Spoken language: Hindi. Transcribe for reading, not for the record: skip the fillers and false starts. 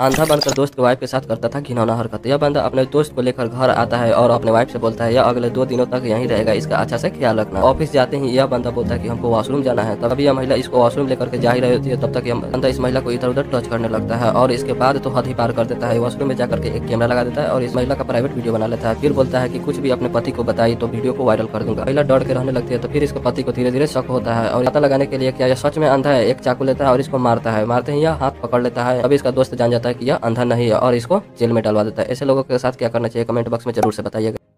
अंधा बनकर दोस्त के वाइफ के साथ करता था घिनौना हरकत। यह बंदा अपने दोस्त को लेकर घर आता है और अपने वाइफ से बोलता है यह अगले 2 दिनों तक यहीं रहेगा, इसका अच्छा से ख्याल रखना। ऑफिस जाते ही यह बंदा बोलता है कि हमको वॉशरूम जाना है। तभी यह महिला इसको वॉशरूम लेकर के जा ही रही होती है, तब तक यह बंदा इस महिला को इधर उधर टच करने लगता है और इसके बाद तो हद ही पार कर देता है। वॉशरूम में जाकर के एक कैमरा लगा देता है और इस महिला का प्राइवेट वीडियो बना लेता है। फिर बोलता है कि कुछ भी अपने पति को बताई तो वीडियो को वायरल कर दूंगा। महिला डर के रहने लगती है। तो फिर इसके पति को धीरे धीरे शक होता है और पता लगाने के लिए क्या यह सच में अंधा है, एक चाकू लेता है और इसको मारता है। मारते ही यह हाथ पकड़ लेता है। तभी इसका दोस्त जान जाता है कि यह अंधा नहीं है और इसको जेल में डलवा देता है। ऐसे लोगों के साथ क्या करना चाहिए कमेंट बॉक्स में जरूर से बताइएगा।